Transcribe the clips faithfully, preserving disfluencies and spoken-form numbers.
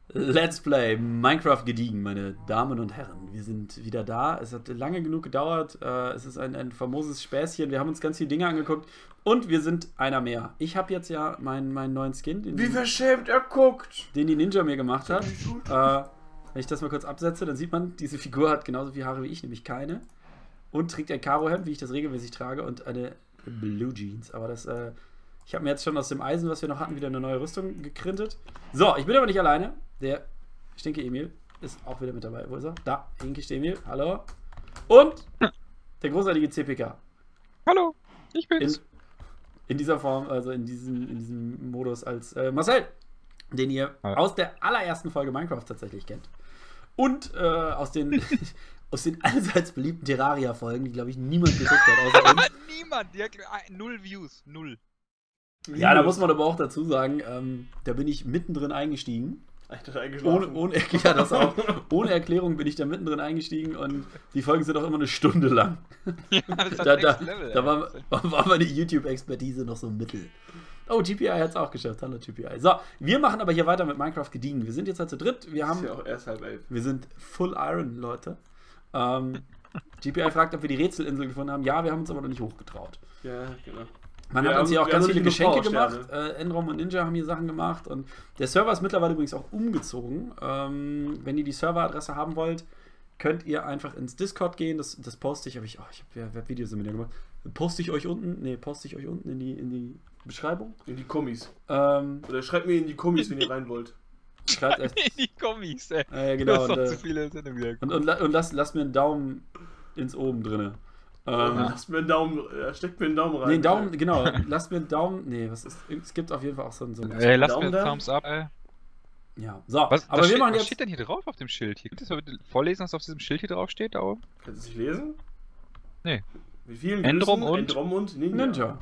Let's Play Minecraft gediegen, meine Damen und Herren. Wir sind wieder da. Es hat lange genug gedauert. Äh, es ist ein, ein famoses Späßchen. Wir haben uns ganz viele Dinge angeguckt. Und wir sind einer mehr. Ich habe jetzt ja meinen, meinen neuen Skin, den, Wie verschämt er guckt! den die Ninja mir gemacht hat. Äh, wenn ich das mal kurz absetze, dann sieht man, diese Figur hat genauso viele Haare wie ich, nämlich keine. Und trägt ein Karohemd, wie ich das regelmäßig trage. Und eine Blue Jeans. Aber das... Äh, Ich habe mir jetzt schon aus dem Eisen, was wir noch hatten, wieder eine neue Rüstung gekrintet. So, ich bin aber nicht alleine. Der Stinke Emil ist auch wieder mit dabei. Wo ist er? Da, Hinke Emil. Hallo. Und der großartige C P K. Hallo, ich bin's. In, in dieser Form, also in diesem, in diesem Modus als äh, Marcel, den ihr Hallo. aus der allerersten Folge Minecraft tatsächlich kennt. Und äh, aus den... aus den allseits beliebten Terraria-Folgen, die, glaube ich, niemand geguckt hat, außer uns. Niemand, die hat null Views, null. Ja, da muss man aber auch dazu sagen, ähm, da bin ich mittendrin eingestiegen. Ich dachte Ohne, eingeschlafen. ohne, ja, das auch. Ohne Erklärung bin ich da mittendrin eingestiegen und die Folgen sind auch immer eine Stunde lang. Ja, das hat Da, da, Next Level, da ey. war, war meine YouTube-Expertise noch so mittel. Oh, T P I hat es auch geschafft. Hallo T P I. So, wir machen aber hier weiter mit Minecraft gediegen. Wir sind jetzt halt zu dritt. Wir, Ist haben, ja auch erst halb elf. wir sind Full Iron, Leute. Ähm, T P I fragt, ob wir die Rätselinsel gefunden haben. Ja, wir haben uns aber noch nicht hochgetraut. Ja, genau. Man Wir hat uns haben- hier auch wir ganz haben viele nicht genug Geschenke gemacht. Powersterne. Äh, Enrom und Ninja haben hier Sachen gemacht. Und der Server ist mittlerweile übrigens auch umgezogen. Ähm, wenn ihr die Serveradresse haben wollt, könnt ihr einfach ins Discord gehen. Das, das poste ich. Hab ich oh, ich habe ja Webvideoseminar gemacht. Poste ich euch unten? Nee, poste ich euch unten in die, in die Beschreibung. In die Kommis. Ähm, Oder schreibt mir in die Kommis, wenn ihr rein wollt. schreibt echt. In die Kommis, ey. Äh, Du genau. hast Und, doch äh, zu viele Sendungen wieder und, und, la- und lasst, lasst mir einen Daumen ins Oben drinne. Ähm, Lasst mir einen Daumen, äh, steckt mir einen Daumen rein. Nee, einen Daumen, genau. Lasst mir einen Daumen. Nee, was ist. Es gibt auf jeden Fall auch so ein. So ein Ey, lass Daumen mir da? einen Thumbs up, ey. ja, so. Was, aber da wir steht, machen was jetzt. steht denn hier drauf auf dem Schild? Hier, könnt ihr das mal bitte vorlesen, was auf diesem Schild hier drauf steht? Da oben? Kannst du es nicht lesen? Nee. Mit vielen Endrom Grüßen, und? Endrom und Ninja. Ninja.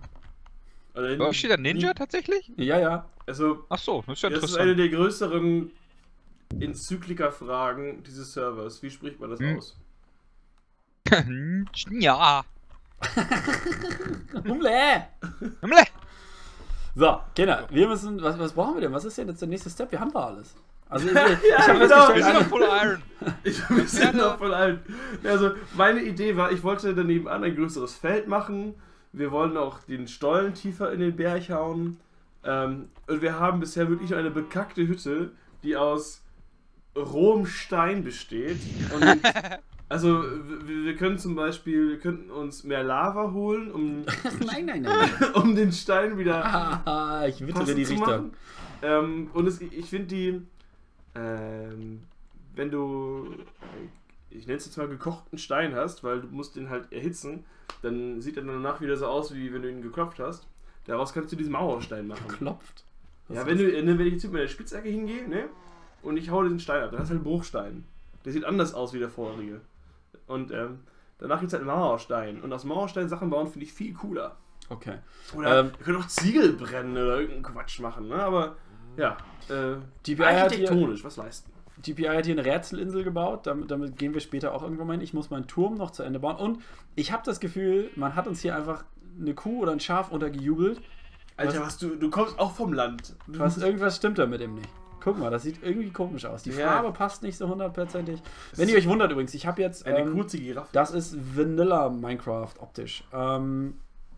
Also, Oh, steht da Ninja tatsächlich? Ja, ja. Also, Ach so, das ist ja das ist eine interessant. der größeren Enzyklika-Fragen dieses Servers. Wie spricht man das Hm. aus? Ja. Humle! Himmel. So, Kinder, wir müssen. Was, was brauchen wir denn? Was ist denn jetzt der nächste Step? Wir haben da alles. Also, ich, ich, Ja, ich habe genau. Wir sind festgestellt, doch Full Iron. Ich wir sind Gerne. noch voll alt. Also, meine Idee war, ich wollte daneben an ein größeres Feld machen. Wir wollen auch den Stollen tiefer in den Berg hauen. Ähm, und wir haben bisher wirklich eine bekackte Hütte, die aus rohem Stein besteht. Und also, wir, wir können zum Beispiel, wir könnten uns mehr Lava holen, um, nein, nein, nein. um den Stein wieder Ah, ich wittere passend die zu Richtung. machen. Ähm, und es, ich finde die, ähm, wenn du, ich nenne es jetzt mal gekochten Stein hast, weil du musst den halt erhitzen, dann sieht er danach wieder so aus, wie wenn du ihn geklopft hast. Daraus kannst du diesen Mauerstein machen. Klopft. Ja, wenn, du, wenn ich jetzt mit der Spitzhacke hingehe, ne, und ich hau diesen Stein ab, dann hast du halt einen Bruchstein. Der sieht anders aus wie der vorherige. Und ähm, danach gibt es halt einen Mauerstein. Und aus Mauerstein Sachen bauen finde ich viel cooler. Okay. Oder Ähm, wir können auch Ziegel brennen oder irgendeinen Quatsch machen, ne? Aber ja, äh, T P I hat hier, architektonisch was leisten. T P I hat hier eine Rätselinsel gebaut. Damit, damit gehen wir später auch irgendwann mal hin. Ich muss meinen Turm noch zu Ende bauen. Und ich habe das Gefühl, man hat uns hier einfach eine Kuh oder ein Schaf untergejubelt. Alter, was du, du kommst auch vom Land. Du Was, irgendwas stimmt da mit dem nicht. Guck mal, das sieht irgendwie komisch aus. Die Ja. Farbe passt nicht so hundertprozentig. Wenn ihr euch wundert übrigens, ich habe jetzt... eine ähm, kurze Giraffe. Das ist Vanilla Minecraft optisch. Ähm,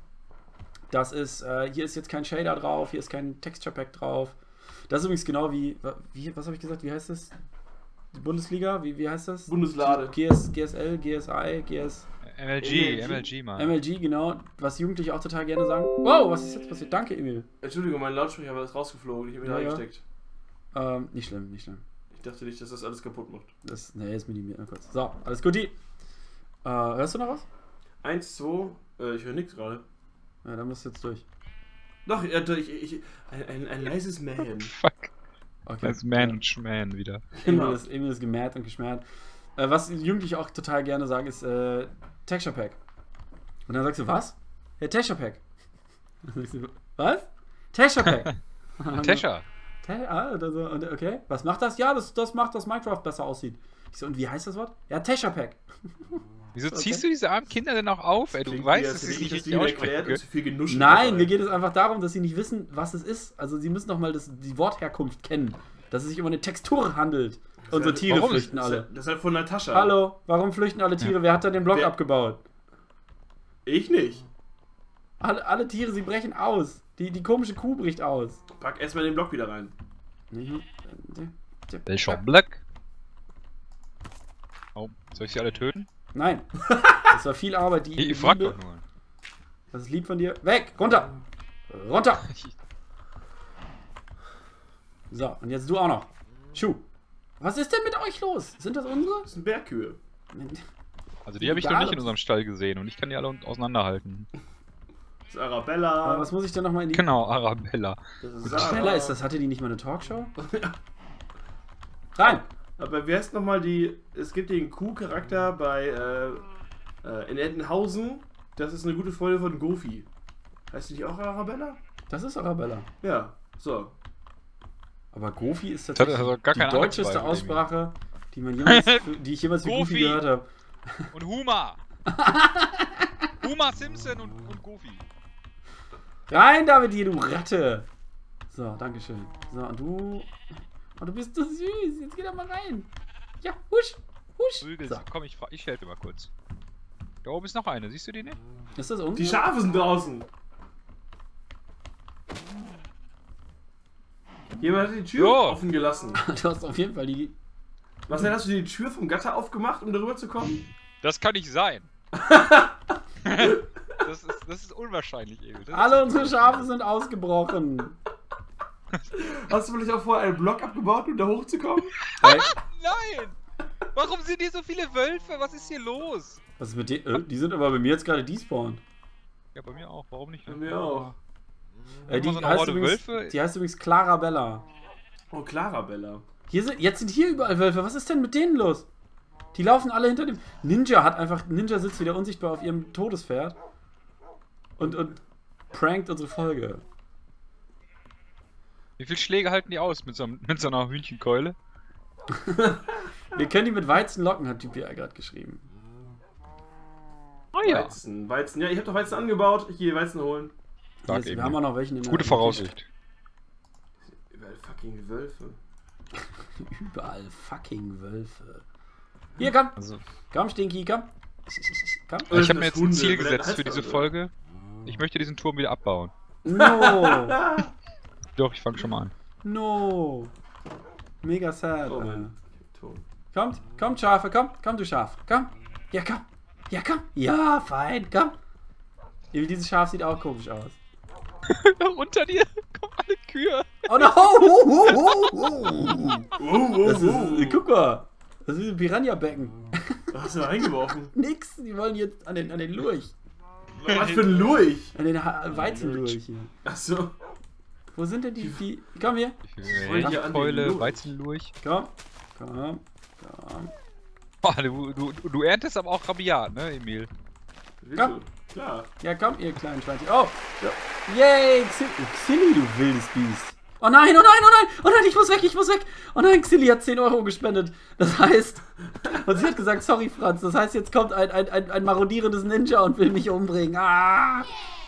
das ist, äh, hier ist jetzt kein Shader drauf, hier ist kein Texture Pack drauf. Das ist übrigens genau wie, wie was habe ich gesagt, wie heißt das? Die Bundesliga, wie, wie heißt das? Bundeslade. G S, G S L, G S I, G S, M L G, M M L L G, Mann. M L G, genau, was Jugendliche auch total gerne sagen. Wow, was ist jetzt passiert? Danke, Emil. Entschuldigung, mein Lautsprecher war jetzt rausgeflogen. Ich habe ihn Ja, ja. reingesteckt. Ähm, nicht schlimm, nicht schlimm. Ich dachte nicht, dass das alles kaputt macht. Das, nee, jetzt minimiert mal kurz. So, alles gut. Äh, hörst du noch was? Eins, zwei, äh, ich höre nichts gerade. Ja, dann musst du jetzt durch. Doch, ja, doch, ich, ich, ein, ein, ein leises Mähen. Fuck. Okay. Das ist Man und Schman wieder. Emil Genau. ist, Emil ist gemäht und geschmäht. Äh, was Jugendliche auch total gerne sagen, ist äh, Texture Pack. Und dann sagst du, was? Ja, Texture Pack. Dann sagst du, was? Texture Pack. Tesha. Te ah, oder so. Und, okay, was macht das? Ja, das, das macht, dass Minecraft besser aussieht. Ich so, und wie heißt das Wort? Ja, Texture Pack. Wieso Okay. ziehst du diese armen Kinder denn auch auf, ey? Du Klingt weißt, wie, dass als sie hätte es ich nicht das richtig Ihnen aussprechen erklärt und können. zu viel genuschelt Nein, dabei. mir geht es einfach darum, dass sie nicht wissen, was es ist. Also sie müssen noch mal das, die Wortherkunft kennen. dass es sich um eine Textur handelt. Unsere halt- Tiere warum? flüchten Das alle. ist, das ist halt von Natascha. Hallo, warum flüchten alle Tiere? Wer hat da den Block Wer- abgebaut? Ich nicht. Alle, alle Tiere, sie brechen aus. Die, die komische Kuh bricht aus. Pack erstmal den Block wieder rein. Welcher Black? Oh, soll ich sie alle töten? Nein. Das war viel Arbeit, die Ich, ich frag Liebe- doch nur. Das ist lieb von dir. Weg! Runter! Runter! So, und jetzt du auch noch. Schuh. Was ist denn mit euch los? Sind das unsere? Das sind Bergkühe. Also die habe ich noch Egal. nicht in unserem Stall gesehen und ich kann die alle auseinanderhalten. Das ist Arabella. Aber was muss ich denn nochmal in die... Genau, Arabella. Das ist Wie Sarah. schneller ist das? Hatte die nicht mal eine Talkshow? Rein! Aber wer ist nochmal die... Es gibt den Kuh-Charakter bei... Äh, äh, in Entenhausen. Das ist eine gute Freundin von Goofy. Heißt die nicht auch Arabella? Das ist Arabella. Ja. So. Aber Goofy ist hat tatsächlich also gar die keine deutscheste Ahnung, Aussprache, die, man jemals, die ich jemals für Goofy Goofy. gehört habe. Und Huma! Huma Simpson und, und Goofy. Rein da mit dir, du Ratte! So, dankeschön. So, und du... Oh, du bist so süß. Jetzt geh da mal rein. Ja, husch, husch. Prügel So. sie. Komm, ich, fra- ich helfe mal kurz. Da oben ist noch eine, siehst du die nicht? Ist das unsere? Die Schafe sind draußen. Jemand hat die Tür Jo. offen gelassen. Du hast auf jeden Fall die... Was denn, hast du die Tür vom Gatter aufgemacht, um darüber zu kommen? Das kann nicht sein. das, ist, das ist unwahrscheinlich, Emil. Das Alle ist unsere Schafe sind ausgebrochen. Hast du vielleicht auch vorher einen Block abgebaut, um da hochzukommen? Hey, Nein! Warum sind hier so viele Wölfe? Was ist hier los? was ist mit denen? Äh, die sind aber bei mir jetzt gerade despawned. Ja, bei mir auch. Warum nicht? Bei mir auch. Äh, die, Immer so eine heißt Horde übrigens, Wölfe. die heißt übrigens Clarabella. Oh, Clarabella. Hier sind, jetzt sind hier überall Wölfe. Was ist denn mit denen los? Die laufen alle hinter dem... Ninja hat einfach... Ninja sitzt wieder unsichtbar auf ihrem Todespferd. Und, und prankt unsere Folge. Wie viele Schläge halten die aus mit so, einem- mit so einer Hühnchenkeule? Wir können die mit Weizen locken, hat Typ ja gerade geschrieben. Oh ja. Weizen, Weizen. Ja, ich habe doch Weizen angebaut. Ich gehe Weizen holen. Sag Yes, wir eben. haben auch noch welchen in der Gute Voraussicht. Überall fucking Wölfe. Überall fucking Wölfe. Hier, komm. Also, Komm, Stinky, komm. Komm. Oh, das ich habe mir sind jetzt ein Hunde. Ziel Wer gesetzt hat für diese das? Folge. Ich möchte diesen Turm wieder abbauen. No. Doch, ich fange schon mal an. No. Mega sad. Oh äh. Mann. Ton. Kommt, kommt, Schafe, komm, komm, du Schaf, komm. Ja, komm. Ja, komm. Ja, fein, komm. Dieses Schaf sieht auch komisch aus. Unter dir kommen alle Kühe. Oh no! Oh, oh, oh, oh. Oh, oh, Das ist, oh. äh, guck mal. Das ist ein Piranha-Becken. Was hast du da reingeworfen? Nix, die wollen jetzt an den, an den Lurch. Was für ein Lurch? An den Ha- Weizenlurch hier. Achso. Wo sind denn die, die... Komm hier. wollte hier an den Keule, Lurch. Weizenlurch. Komm. Komm. Komm. Oh, du, du, du erntest aber auch rabiat, ne, Emil? Komm. Klar. Ja, komm, ihr kleinen Schweinchen. Oh. Ja. Yay, Xilly, Xilly, du wildes Biest. Oh nein, oh nein, oh nein, oh nein, ich muss weg, ich muss weg. Oh nein, Xilly hat zehn Euro gespendet. Das heißt, und sie hat gesagt, sorry Franz, das heißt, jetzt kommt ein, ein, ein, ein marodierendes Ninja und will mich umbringen. Ah.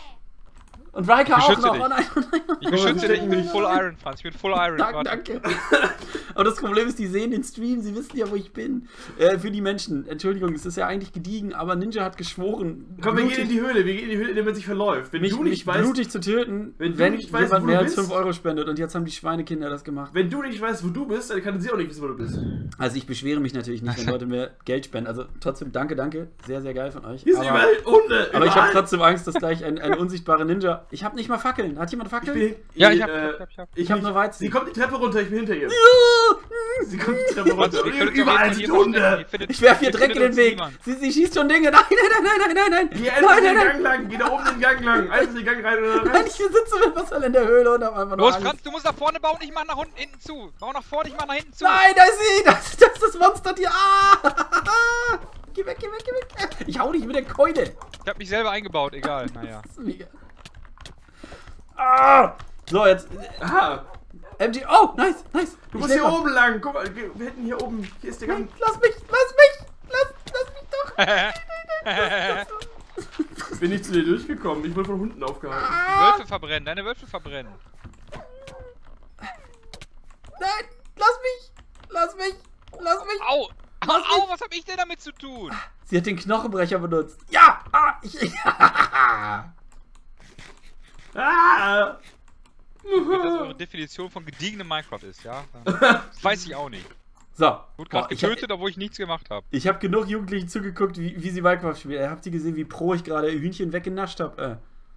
Und Riker auch beschütze noch. dich. Oh nein, oh nein, oh Ich beschütze dich, ich bin Full Iron, Franz. Ich bin Full Iron. Danke, Warte. danke. Aber das Problem ist, die sehen den Stream, sie wissen ja, wo ich bin. Äh, für die Menschen, Entschuldigung, es ist ja eigentlich gediegen, aber Ninja hat geschworen, Komm, wir blutig- gehen in die Höhle. Wir gehen in die Höhle, indem man sich verläuft. Wenn mich, du nicht mich weißt, blutig zu töten, wenn wenn, du nicht weißt, jemand wo mehr du als bist- fünf Euro spendet. Und jetzt haben die Schweinekinder das gemacht. wenn du nicht weißt, wo du bist, dann kann sie auch nicht wissen, wo du bist. Also ich beschwere mich natürlich nicht, wenn Leute mir Geld spenden. Also trotzdem danke, danke. Sehr, sehr geil von euch. Hier sind aber überall Hunde. aber ich habe überall. trotzdem Angst, dass gleich ein, ein unsichtbarer Ninja... Ich habe nicht mal Fackeln. Hat jemand Ich Fackeln? bin, Ja, ich hab, äh, ich hab, ich hab. Ich hab nicht. nur Weizen. Sie kommt die Treppe runter, ich bin hinter ihr. Sie kommt die Treppe Franz, runter. ihr Und könnt überall doch sind hier verstecken. Ihr Hunde. findet- Ich werf hier ihr Dreck in findet den uns Weg. niemand. Sie, sie schießt schon Dinge. Nein, nein, nein, nein, nein, nein. Geh Nein, einfach nein, den nein. Gang lang, geh da oben den Gang lang. Einfach den Gang rein oder Nein, rein. ich sitze mit Wasser in der Höhle und hab einfach nur Los, Angst. Franz, du musst nach vorne bauen, ich mach nach unten, hinten zu. Bau nach vorne, ich mach nach hinten zu. Nein, da ist sie! Das, das ist das Monstertier! Ah! Geh weg, geh weg, geh weg! Ich hau dich mit der Keule! Ich hab mich selber eingebaut, egal. Naja. Das ist mega. Ah! So, jetzt. Aha. M G. Oh, nice, nice! Du musst hier oben lang. Guck mal, wir hätten hier oben. Hier ist der Gang. Lass mich, lass mich! Lass, lass mich doch! Nein, nein, nein, Bin nicht zu dir durchgekommen. Ich wurde von Hunden aufgehalten. Die Wölfe verbrennen, deine Wölfe verbrennen. nein! Au! Au, au, was hab ich denn damit zu tun? Sie hat den Knochenbrecher benutzt. Ja! Ah, ich, ich, Ah! Wenn das eure Definition von gediegenem Minecraft ist, ja? Das weiß ich auch nicht. so. Wurde gerade Boah, ich getötet, obwohl ich nichts gemacht habe. Ich habe genug Jugendlichen zugeguckt, wie, wie sie Minecraft spielen. Habt ihr gesehen, wie pro ich gerade Hühnchen weggenascht habe? Äh.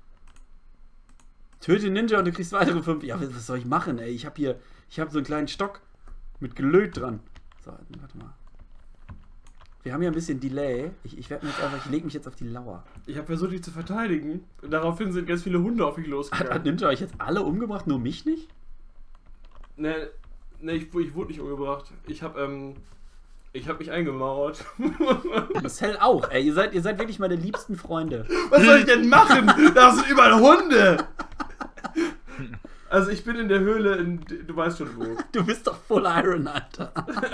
Töte Ninja und du kriegst weitere fünf. Ja, was soll ich machen, ey? Ich habe hier, ich habe so einen kleinen Stock mit Gelöt dran. So, warte mal. Wir haben ja ein bisschen Delay. Ich, ich werde mir jetzt einfach, ich lege mich jetzt auf die Lauer. Ich habe versucht, dich zu verteidigen. Und daraufhin sind ganz viele Hunde auf mich Hat, losgegangen. hat Ninja euch jetzt alle umgebracht, nur mich nicht? Ne, ne, ich, ich wurde nicht umgebracht. Ich habe ähm, ich habe mich eingemauert. Marcel auch, ey. Ihr seid, ihr seid wirklich meine liebsten Freunde. Was soll ich denn machen? Da sind überall Hunde. Also ich bin in der Höhle, in, du weißt schon wo. Du bist doch Full Iron, Alter.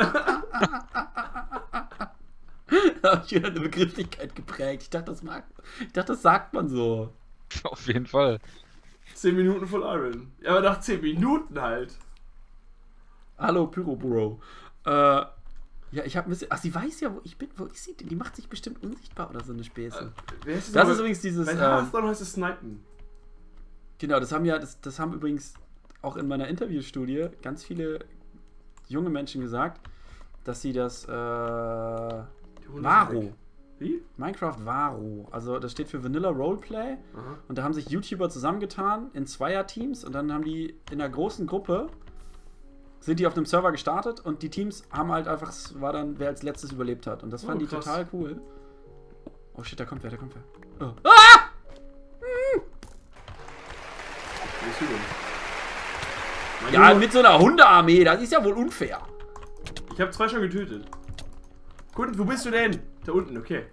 Da hab ich wieder eine Begrifflichkeit geprägt. Ich dachte, das mag, ich dachte, das sagt man so. Auf jeden Fall. zehn Minuten Full Iron. Ja, aber nach zehn Minuten halt. Hallo, Pyro Bro. Äh, ja, ich habe ein bisschen. Ach, sie weiß ja, wo ich bin. Wo ist sie denn? Die macht sich bestimmt unsichtbar oder so eine Späße. Äh, wer ist Das ist übrigens dieses. Bei Ähm, Hearthstone heißt es Snipen. genau, das haben ja, das, das haben übrigens auch in meiner Interviewstudie ganz viele junge Menschen gesagt, dass sie das. Äh, Die Hunde sind Varo. weg. Wie? Minecraft Varo. Also das steht für Vanilla Roleplay. Aha. Und da haben sich YouTuber zusammengetan in Zweierteams und dann haben die in einer großen Gruppe sind die auf einem Server gestartet und die Teams haben halt einfach, es war dann, wer als letztes überlebt hat. Und das Oh, fanden die krass. total cool. Oh shit, da kommt wer, da kommt wer. Oh. Ah! Wo bist du denn? Mein Ja, Junge, mit so einer Hundearmee, das ist ja wohl unfair. ich habe zwei schon getötet. Gut, wo bist du denn? Da unten, okay.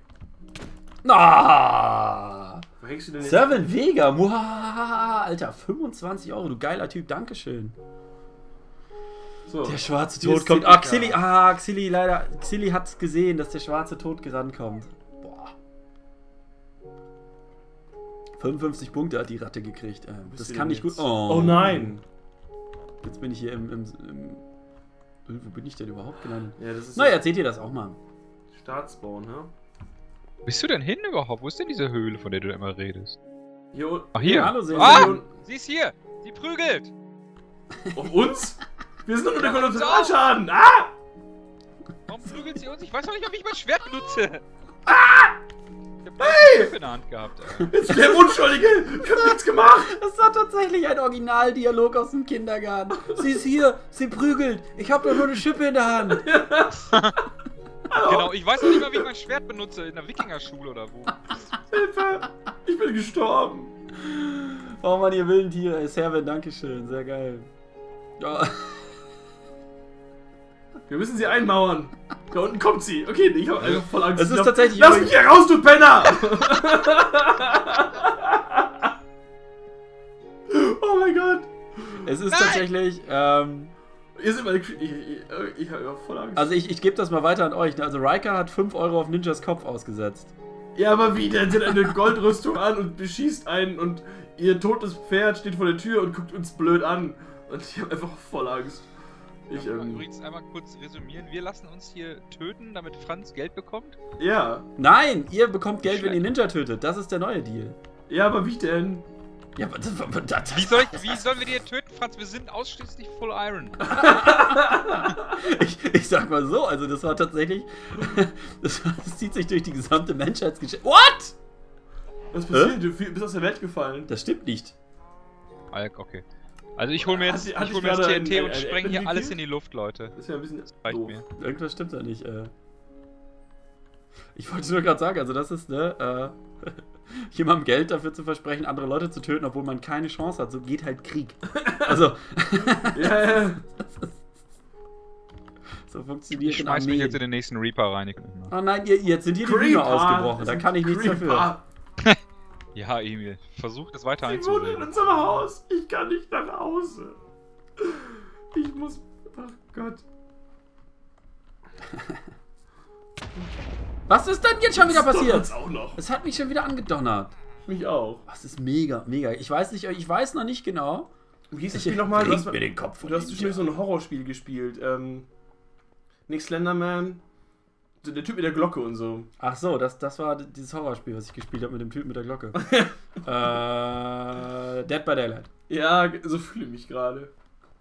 Na! Wo hängst du denn jetzt? Servant Vega, muhahaha, Alter, fünfundzwanzig Euro, du geiler Typ, Dankeschön. So. Der schwarze Hier Tod ist kommt. Zilika. Ah, Xilli, ah, Xilli, leider. Xilli hat gesehen, dass der schwarze Tod rankommt. Boah. fünfundfünfzig Punkte hat die Ratte gekriegt. Ähm, Wo das bist du kann denn nicht gut. jetzt? Oh. Oh nein! Jetzt bin ich hier im. im, im äh, wo bin ich denn überhaupt gelandet? Ja, das ist Naja, erzählt ihr das auch mal. Staatsbauen, ne? Wo bist du denn hin überhaupt? Wo ist denn diese Höhle, von der du immer redest? Hier unten. Ach, hier. Ja, hallo, sehr, Ah! sehr. Sie ist hier! Sie prügelt! Auf uns? Wir sind nur der Ja, uns Kollateralschaden! Ah! Warum prügelt sie uns? Ich weiß noch nicht, ob ich mein Schwert benutze! Ah! Ich hab hey! in der Hand gehabt, ey. Jetzt der Unschuldige! Ich hab nichts gemacht! Das war tatsächlich ein Originaldialog aus dem Kindergarten. Sie ist hier, sie prügelt. Ich habe doch nur eine Schippe in der Hand. Genau, ich weiß noch nicht mal, wie ich mein Schwert benutze. In der Wikingerschule oder wo. Hilfe! Ich bin gestorben! Oh Mann, ihr wilden Tiere. Servant, Dankeschön. Sehr geil. Ja. Wir müssen sie einmauern. Da unten kommt sie. Okay, ich hab einfach voll Angst. Es ist Ich glaub- tatsächlich Lass übrigens- mich hier raus, du Penner! Oh mein Gott! Es ist Nein! tatsächlich, ähm, Ihr seid meine. Ich, ich, ich, ich hab voll Angst. also ich, ich gebe das mal weiter an euch. Ne? Also Riker hat fünf Euro auf Ninjas Kopf ausgesetzt. Ja, aber wie? Der hat eine Goldrüstung an und beschießt einen und ihr totes Pferd steht vor der Tür und guckt uns blöd an. Und ich hab einfach voll Angst. Ich, Ja, ähm, übrigens einmal kurz resümieren. Wir lassen uns hier töten, damit Franz Geld bekommt. ja. Nein, ihr bekommt Geld, wenn ihr Schlecht. Ninja tötet. Das ist der neue Deal. Ja, aber wie denn? Ja, aber das, das, das, Wie, soll ich, wie sollen wir die töten, Franz? Wir sind ausschließlich Full Iron. ich, ich sag mal so, also das war tatsächlich, das, das zieht sich durch die gesamte Menschheitsgeschichte. What? Was passiert? Du bist aus der Welt gefallen. Das stimmt nicht. Alk, okay. Also ich hol mir jetzt, Hat die- hat ich hol dich mir jetzt gerade T N T ein- und ein- ein spreng hier Apple alles gekillt? in die Luft, Leute. Das ist ja ein bisschen Reicht doof. mir. Irgendwas stimmt da nicht. Äh. Ich wollte nur gerade sagen, also das ist, ne, äh, jemandem Geld dafür zu versprechen, andere Leute zu töten, obwohl man keine Chance hat. So geht halt Krieg. Also, Ja, ja. so funktioniert Ich in schmeiß mich jetzt in Armeen. den nächsten Reaper rein. Oh nein, ihr, jetzt sind hier die Hühner ausgebrochen. Da kann ich nichts dafür. Ja, Emil, versuch das weiter Ich wohne in einzureden. unserem Haus. Ich kann nicht nach Hause. Ich muss. Ach Gott. Was ist denn jetzt schon wieder Das passiert? donnert's auch noch. Es hat mich schon wieder angedonnert. Mich auch. Das ist mega, mega. Ich weiß nicht, ich weiß noch nicht genau. Wie hieß das Ich Spiel nochmal? Du bringt hast, mir den Kopf von du hast Ninja. bestimmt so ein Horrorspiel gespielt. Ähm, Nicht Slenderman. So, der Typ mit der Glocke und so. Ach so, das, das war dieses Horrorspiel, was ich gespielt habe mit dem Typen mit der Glocke. äh, Dead by Daylight. Ja, so fühle ich mich gerade.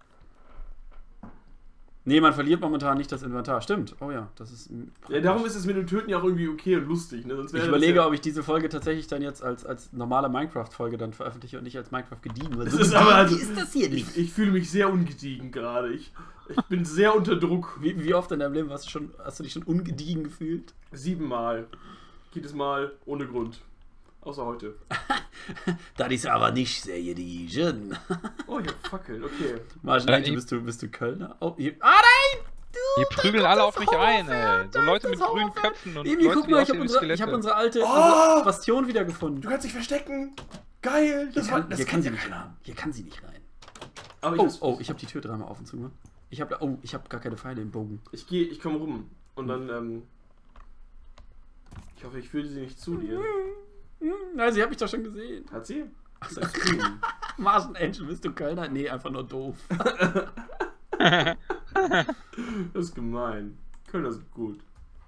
Nee, man verliert momentan nicht das Inventar. Stimmt. Oh ja, das ist... Ja, darum ist es mit dem Töten ja auch irgendwie okay und lustig. Ne? Sonst ich überlege, ja, ob ich diese Folge tatsächlich dann jetzt als, als normale Minecraft-Folge dann veröffentliche und nicht als Minecraft gediegen. Das so ist aber also, ist das hier nicht? Ich, ich fühle mich sehr ungediegen gerade. Ich, ich bin sehr unter Druck. Wie, wie oft in deinem Leben hast du, schon, hast du dich schon ungediegen gefühlt? Siebenmal. Jedes Mal ohne Grund. Außer heute. Das ist aber nicht sehr gediegen. Oh, ich hab Fackeln, okay. Margin Angel, bist du, bist du Kölner? Oh, hier. Ah, nein! Du, hier prügeln alle auf mich ein, ey. So Leute mit grünen Köpfen und Irgendwie, Leute, guck mal, ich habe unsere, hab unsere alte oh! Bastion wiedergefunden. Du kannst dich verstecken. Geil. Das hier war, kann, das hier kann sie nicht rein. Hier kann sie nicht rein. Aber oh, ich oh, ich habe die Tür dreimal auf und zu gemacht. Ich habe oh, ich habe gar keine Pfeile im Bogen. Ich gehe, ich komme rum und dann ähm, ich hoffe, ich fühle sie nicht zu dir. Nein, sie hat mich doch schon gesehen. Hat sie? Ach so. Margin Angel, bist du Kölner? Nee, einfach nur doof. Das ist gemein. Kölner sind gut.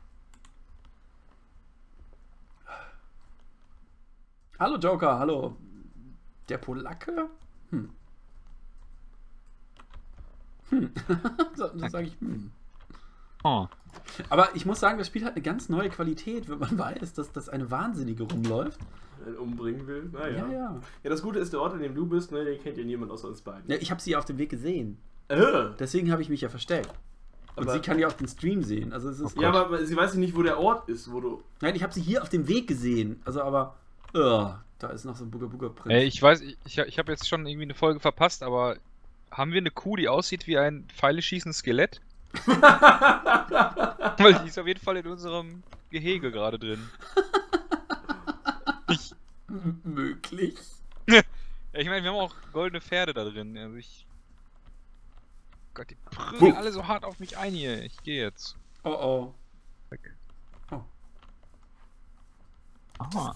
Hallo Joker, hallo. Der Polacke? Hm. Hm. so, so sage ich hm. Oh. Aber ich muss sagen, das Spiel hat eine ganz neue Qualität, wenn man weiß, dass das eine Wahnsinnige rumläuft. Einen umbringen will. Naja. Ja, ja. Ja, das Gute ist, der Ort, an dem du bist, ne, den kennt ja niemand außer uns beiden. Ja, ich habe sie auf dem Weg gesehen. Äh. Deswegen habe ich mich ja versteckt. Und Aber sie kann ja auch den Stream sehen. Also es ist ja, aber sie weiß nicht, wo der Ort ist, wo du... Nein, ich habe sie hier auf dem Weg gesehen. Also aber... Oh, da ist noch so ein Booger-Booger-Prinz. Ey, ich weiß, ich, ich habe jetzt schon irgendwie eine Folge verpasst, aber haben wir eine Kuh, die aussieht wie ein pfeileschießendes Skelett? Weil die ist auf jeden Fall in unserem Gehege gerade drin. Ich... M möglich. Ja, ich meine, wir haben auch goldene Pferde da drin. Also ich... Gott, die prügeln alle so hart auf mich ein hier. Ich gehe jetzt. Oh oh. Weg. Oh. Aha.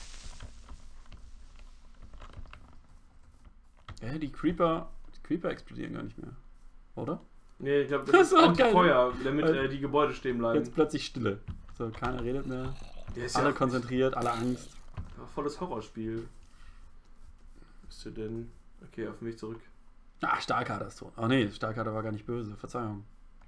Ja, die Creeper... Die Creeper explodieren gar nicht mehr. Oder? Nee, ich glaube, das, Das ist ist auch auch geil. Feuer, damit äh, die Gebäude stehen bleiben. Jetzt plötzlich Stille. So, keiner redet mehr. Der ist Alle ja konzentriert, alle Angst. Ja, volles Horrorspiel. Was ist denn? Okay, auf mich zurück. Ah, Stahlkater ist tot. Oh nee, Stahlkater war gar nicht böse. Verzeihung.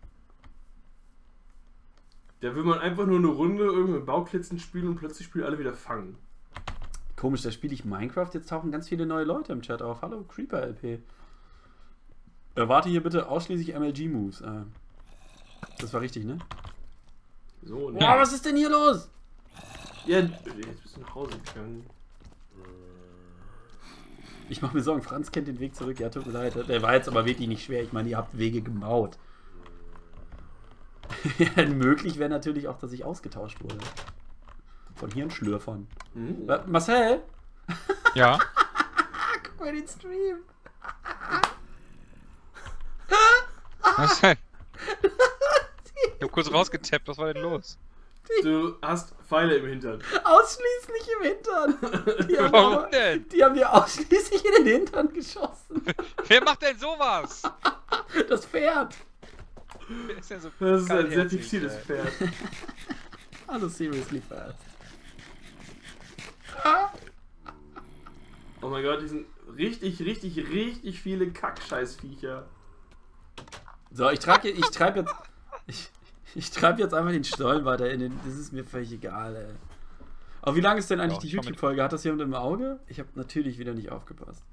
Da will man einfach nur eine Runde irgendwie mit Bauklitzen spielen und plötzlich spielen alle wieder fangen. Komisch, da spiele ich Minecraft. Jetzt tauchen ganz viele neue Leute im Chat auf. Hallo, Creeper L P. Erwarte hier bitte ausschließlich M L G-Moves. Äh, das war richtig, ne? So, ne? Boah, was ist denn hier los? Ja, jetzt bist du nach Hause gegangen. Ich mache mir Sorgen, Franz kennt den Weg zurück. Ja, tut mir leid. Der war jetzt aber wirklich nicht schwer. Ich meine, ihr habt Wege gebaut. Ja, möglich wäre natürlich auch, dass ich ausgetauscht wurde. Von Hirnschlürfern. Hm. Äh, Marcel? Ja? Guck mal den Stream. Was denn? Ich hab kurz rausgetappt, was war denn los? Du hast Pfeile im Hintern. Ausschließlich im Hintern. Die haben, Warum aber, denn? die haben dir ausschließlich in den Hintern geschossen. Wer macht denn sowas? Das Pferd. Wer ist denn so Das ist ein sehr kaltherzig, fixiertes ey? Pferd. Also seriously fast. Oh mein Gott, die sind richtig, richtig, richtig viele Kackscheißviecher. So, ich trage ich treib jetzt ich, ich treibe jetzt einfach den Stollen weiter in den. Das ist mir völlig egal, ey. Aber wie lang ist denn eigentlich Ja, die ich komm mit. YouTube-Folge? Hat das jemand im Auge? Ich habe natürlich wieder nicht aufgepasst.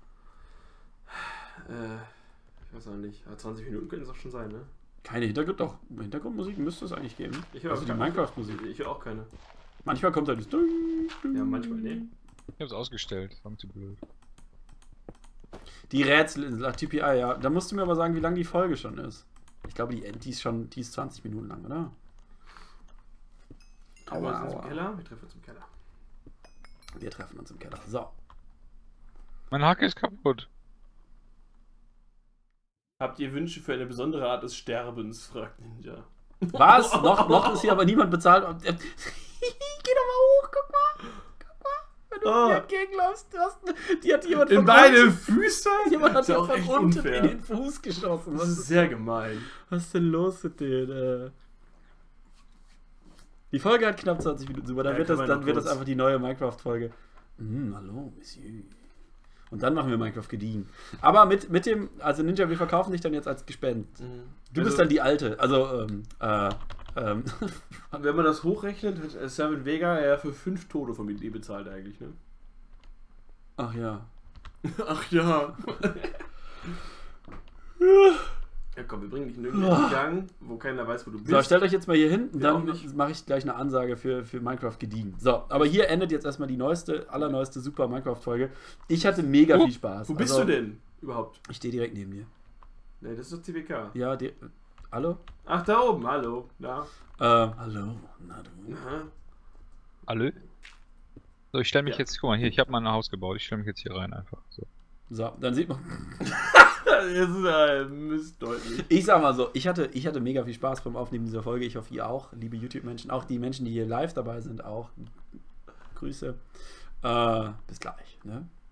Äh, ich weiß auch nicht. Aber zwanzig Minuten können es auch schon sein, ne? Keine Hintergrund, doch Hintergrundmusik müsste es eigentlich geben. Ich höre Also die keine- Minecraft-Musik. Ich höre auch keine. Manchmal kommt halt das. Ja, manchmal, ne? Ich hab's ausgestellt, war mir zu blöd. Die Rätselinsel, ach, T P I, ja. Da musst du mir aber sagen, wie lang die Folge schon ist. Ich glaube, die, die ist schon, die ist zwanzig Minuten lang, oder? Treffen wir Aua, uns im aua. Keller? Wir treffen uns im Keller. Wir treffen uns im Keller. So. Meine Hacke ist kaputt. Habt ihr Wünsche für eine besondere Art des Sterbens? Fragt Ninja. Was? noch, noch ist hier aber niemand bezahlt. Geh doch mal hoch, guck mal. Guck mal. Wenn du Oh. hier entgegenläufst, du hast, die hat jemand In von beide unten, Füße? jemand hat ist ja dir auch von echt unten unfair. in den Fuß geschossen. Das Was ist ist, sehr gemein. was ist denn los mit denen? Äh? Die Folge hat knapp zwanzig Minuten, super. Dann Ja, wird kann das, man dann noch wird das kurz. einfach die neue Minecraft-Folge. Mm, hallo, Monsieur. Und dann machen wir Minecraft gediegen. Aber mit, mit dem, also Ninja, wir verkaufen dich dann jetzt als Gespenst. Du Also- bist dann die Alte. Also, ähm, äh, ähm. Wenn man das hochrechnet, hat äh, Seven Vega ja für fünf Tode von mir bezahlt eigentlich, ne? Ach ja. Ach ja. Ja komm, wir bringen dich in irgendeinen Gang, wo keiner weiß, wo du bist. So, stellt euch jetzt mal hier hin und Wir auch dann nicht. mache ich gleich eine Ansage für, für Minecraft gediegen. So, aber hier endet jetzt erstmal die neueste, allerneueste Super Minecraft-Folge. Ich hatte mega Oh, viel Spaß. Wo bist also, du denn überhaupt? Ich stehe direkt neben dir. Ne, das ist doch T W K. Ja, die, hallo? Ach, da oben, hallo. Da. Äh, hallo, na du. Aha. Hallo? So, ich stelle mich Ja. jetzt, guck mal, hier, ich habe mal ein Haus gebaut, ich stelle mich jetzt hier rein einfach. So. So, dann sieht man. Das ist ja missdeutlich. Ich sag mal so, ich hatte, ich hatte mega viel Spaß beim Aufnehmen dieser Folge. Ich hoffe, ihr auch, liebe YouTube-Menschen. Auch die Menschen, die hier live dabei sind, auch. Grüße. Äh, bis gleich, ne?